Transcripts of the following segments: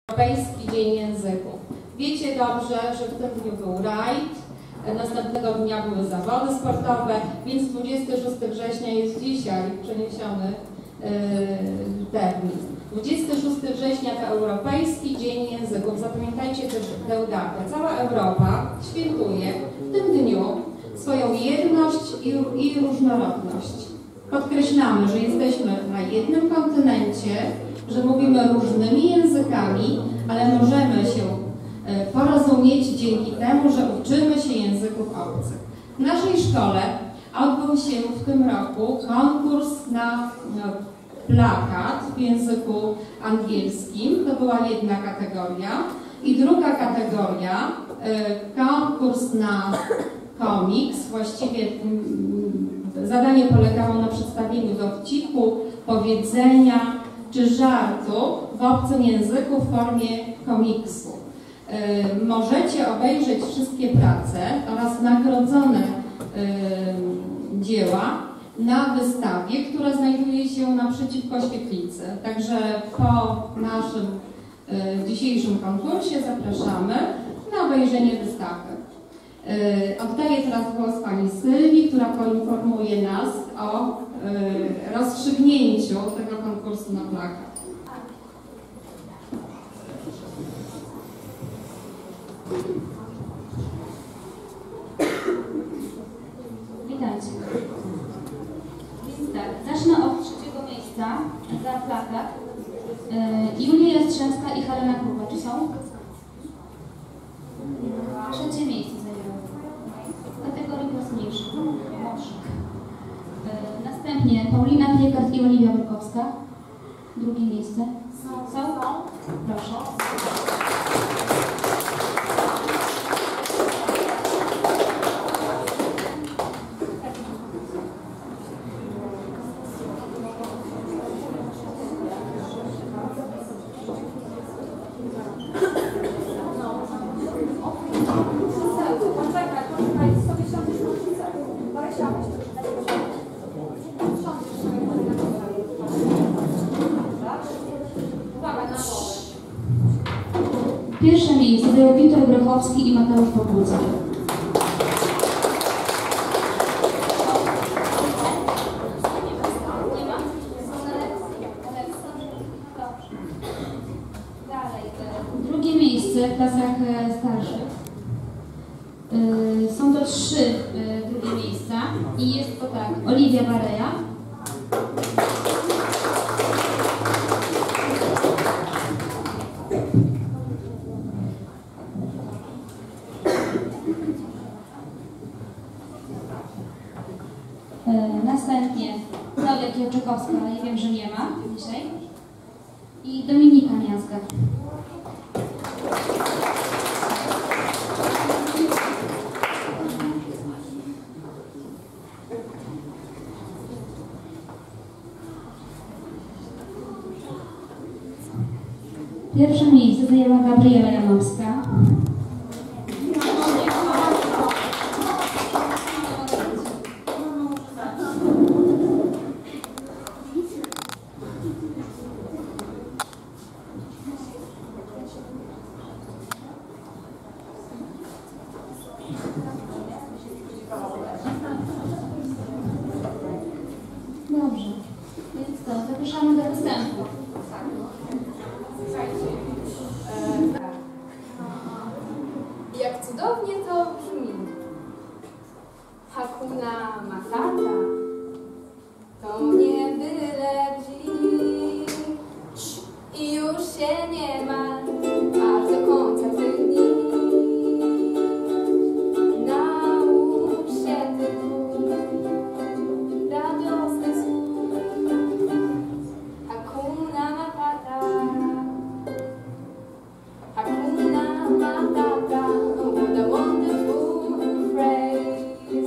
Europejski Dzień Języków. Wiecie dobrze, że w tym dniu był rajd, następnego dnia były zawody sportowe, więc 26 września jest dzisiaj przeniesiony termin. 26 września to Europejski Dzień Języków. Zapamiętajcie też tę datę. Cała Europa świętuje w tym dniu swoją jedność i różnorodność. Podkreślamy, że jesteśmy na jednym kontynencie, że mówimy różnymi językami, ale możemy się porozumieć dzięki temu, że uczymy się języków obcych. W naszej szkole odbył się w tym roku konkurs na plakat w języku angielskim. To była jedna kategoria. I druga kategoria, konkurs na komiks. Właściwie zadanie polegało na przedstawieniu dowcipu, powiedzenia czy żartu w obcym języku w formie komiksu. Możecie obejrzeć wszystkie prace oraz nagrodzone dzieła na wystawie, która znajduje się naprzeciwko świetlicy. Także po naszym dzisiejszym konkursie zapraszamy na obejrzenie wystawy. Oddaję teraz głos pani Sylwii, która poinformuje nas o rozstrzygnięciu tego konkursu na plakat. Witajcie. Więc tak, zacznę od trzeciego miejsca za plakat. Julia Jastrzębska i Helena Krupa. Czy są? Trzecie miejsce zajęły. W kategorii młodszych. Następnie Paulina Piekart i Oliwia Borkowska. Drugie miejsce. Są? Proszę. Pierwsze miejsce zajął Witold Grochowski i Mateusz Popłucki. Drugie miejsce w klasach starszych. Są to trzy drugie miejsca i jest to tak: Oliwia Bareja, następnie Klaudia Kiełczykowska, ale wiem, że nie ma dzisiaj, i Dominika Miazga. Pierwsze miejsce zajęła Gabriela Janowska. Dobrze, więc to zapraszamy do występu. Jak cudownie to brzmi. Hakuna Matata to nie byle dzik i już się nie ma aż do końca tych dni. Naucz się tych radosnych słów. Hakuna Matata, Hakuna Matata, what a wonderful phrase.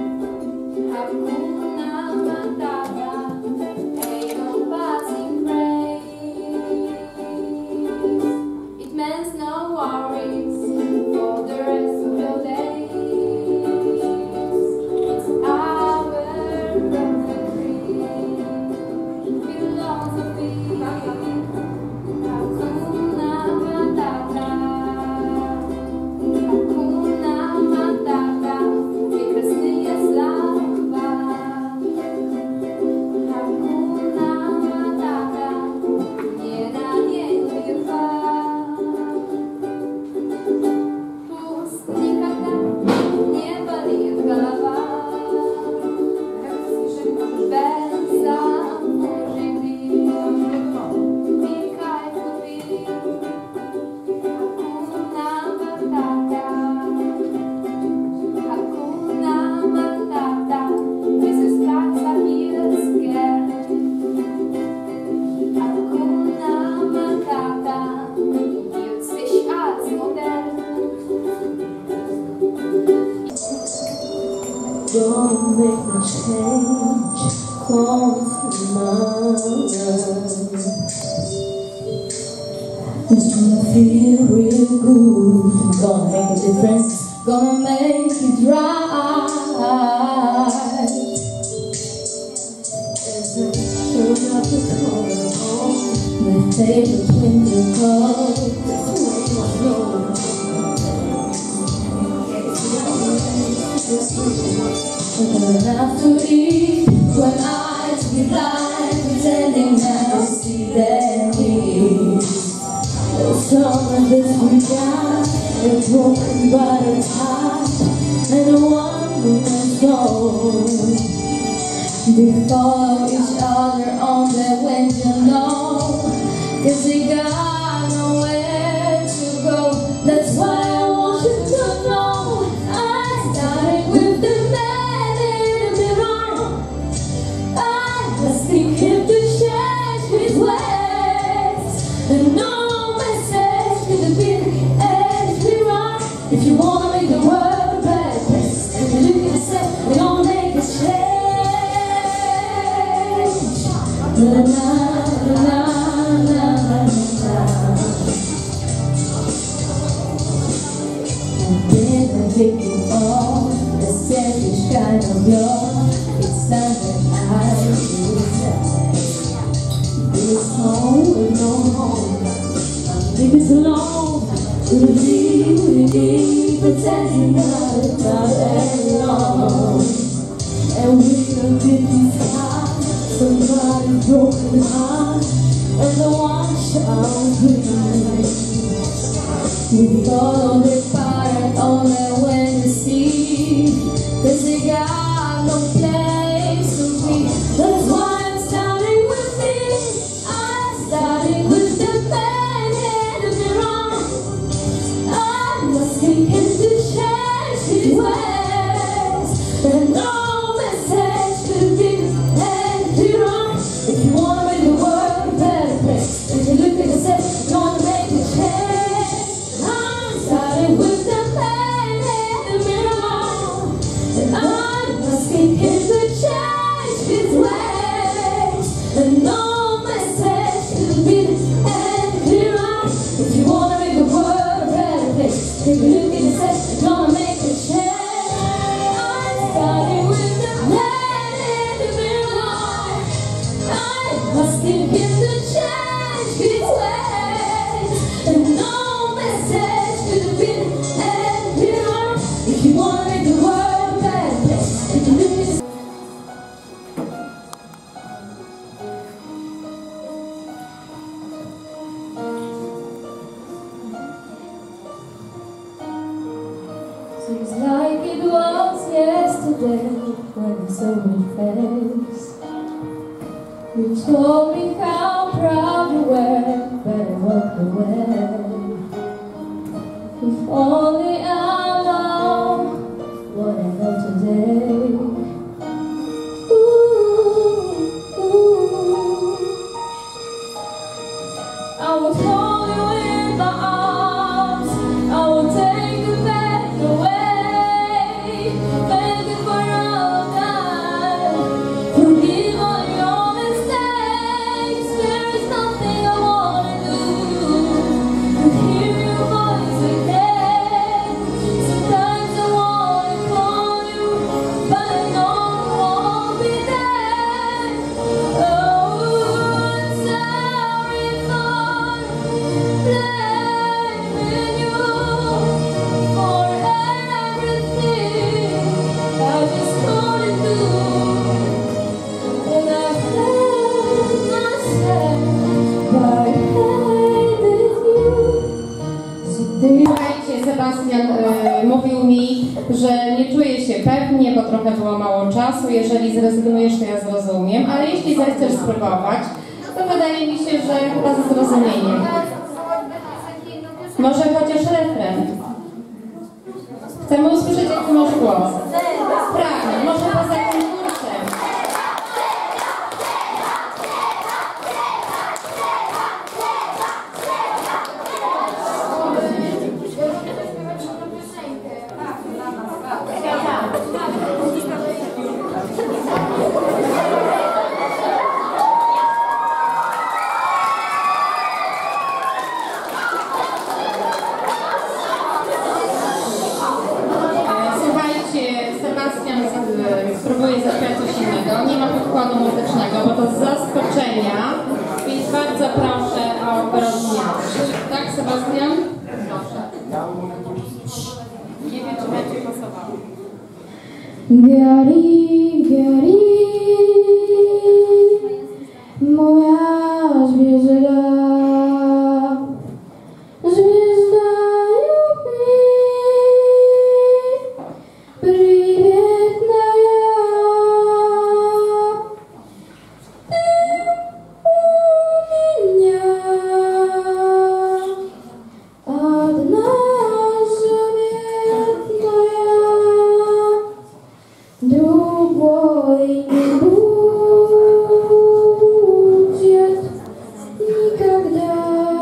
Hakuna Matata, ain't no passing craze. It means no worries for the rest of your days. It's our philosophy. Hakuna Don't make me change, cause mine. It's gonna feel real good, gonna make a difference, gonna make it right. As I turn up the corner home, my favorite window closed, it's way my road. I'm gonna have to eat when eyes be blind, pretending not to see their needs. Some of this we got, a broken battered heart, and a wandering soul. They follow each other on their window, no, cause they got nowhere to go. That's why I want you to know I started with the man in the mirror. I asking him to change his ways, and no message could be any wrong. If you wanna make the world a better place, if you look at yourself, we're gonna make a change. Na na na na na na. I've been thinking all the selfish kind of love. It's time that I realize this home will go home. Leave this alone. Would it be pretending not to die alone? And we'll get this heart, somebody's broken heart, and the one shall breathe. We follow their pattern only when they see, cause they got no place to be. That's why I'm starting with me. I'm starting with the man in the mirror. I'm asking him to change his ways, and no message could be any wrong. If you wanna make the world a better place, if you look at yourself, you wanna make a change. With the man in the mirror, and I'm asking him to change his ways, and no message could be any clearer. If you wanna make the world a better place, take a look at yourself, you're gonna make a change. I'm starting with the man in the mirror. I'm asking him to change his ways, and no message could be any clearer. If you wanna make the world a better place, take a look at yourself. Seems like it was yesterday when I saw your face. You told me how proud you were, but I walked away. If only I know what I know today. Ooh, ooh. I will hold you in my arms, I will take the pain away. Thank you for all that, forgive all your mistakes. There is nothing I wanna do to hear your voice again. Sometimes I wanna call you, but I know you won't be there. Oh, I'm sorry for blaming you for everything I just couldn't do, and I hate myself by hating you. Słuchajcie, Sebastian mówił mi, że nie czuje się pewnie, bo trochę było mało czasu. Jeżeli zrezygnujesz, to ja zrozumiem, ale jeśli zechcesz spróbować, to wydaje mi się, że chyba ze zrozumieniem. Może chociaż refren. Chcemy usłyszeć, jak ty masz głos. Sprawnie, może poza konkursem. Tak. Sebastian? Nie wiem, czy będzie pasowało. Gari, gari, moja zwierzyna, звезда любви, приветная. Ты у меня одна заветная, другой не будет никогда.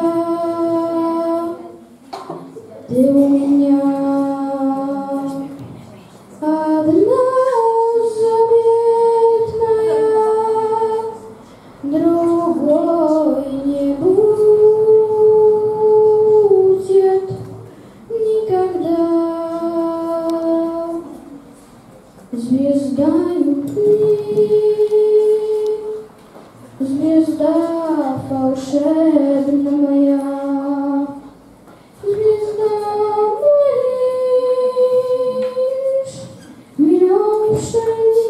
Ты у меня одна заветная, другой не будет никогда. Звезда любви, звезда волшебная, звезда лишь миллионших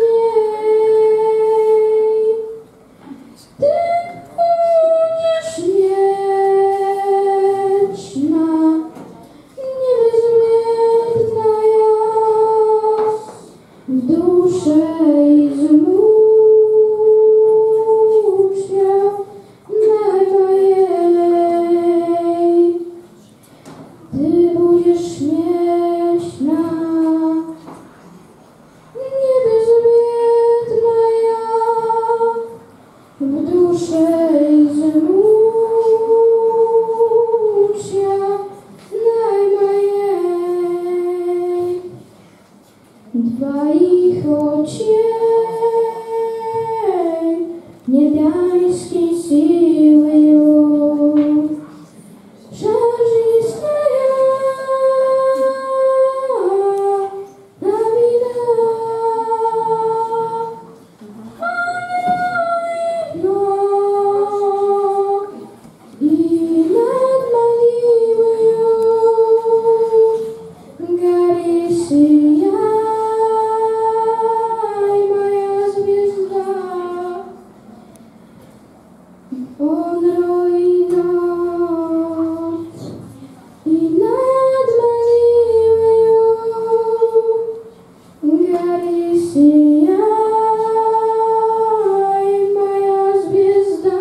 дней. Ты будешь вечно, невозмездная, в душе измученной моей. Ты будешь вечно, небезбедная, в душе измученной моей. Твоих очей небесной силою жар жизнная обида. Но и над могилою гори сияй, моя звезда. Он ройдет и над могилою гори сияй, моя звезда.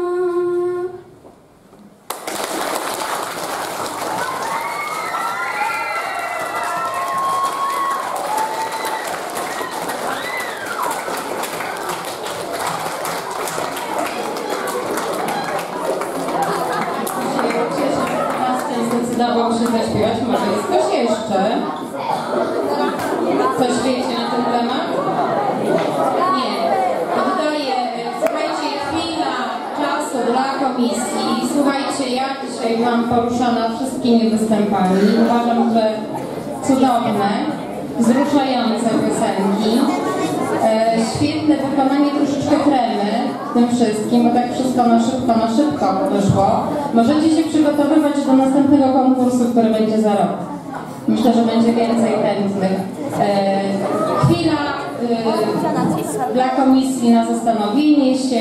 Zdecydował się zaśpiewać, może jest ktoś jeszcze? Coś wiecie na ten temat? Nie. Oddaję, słuchajcie, chwila czasu dla komisji. Słuchajcie, ja dzisiaj byłam poruszona wszystkimi występami. Uważam, że cudowne, wzruszające piosenki. Świetne wykonanie, troszeczkę tremy w tym wszystkim, bo tak wszystko na szybko wyszło. Możecie się przygotowywać do następnego konkursu, który będzie za rok. Myślę, że będzie więcej chętnych. Chwila dla komisji na zastanowienie się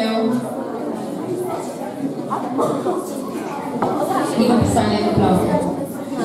i wypisanie dyplomu.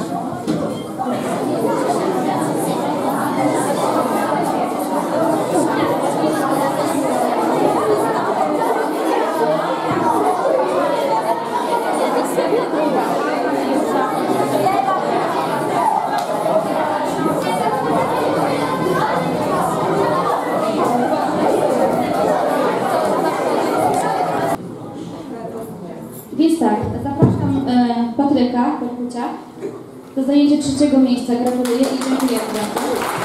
Więc tak, zapraszam Patryka Korkucia do zajęcia 3. miejsca. Gratuluję i dziękuję bardzo.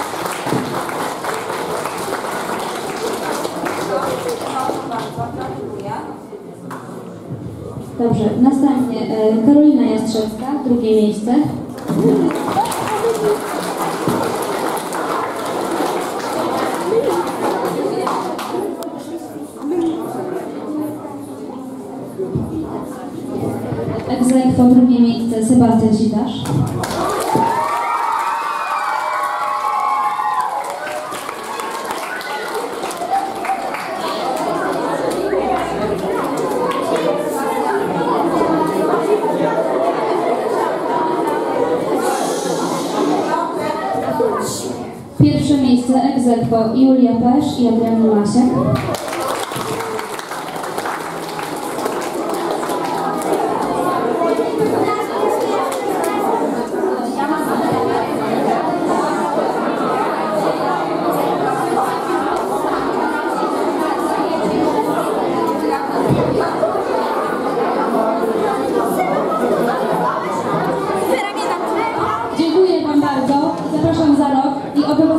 Dobrze, następnie Karolina Jastrzębska, 2. miejsce. aegzekwo drugie miejsce Sebastian Sitarz. Pierwsze miejsce ex-aequo Julia Pesz i Adrian Masiak. Dziękuję Wam bardzo. Zapraszam za rok i oby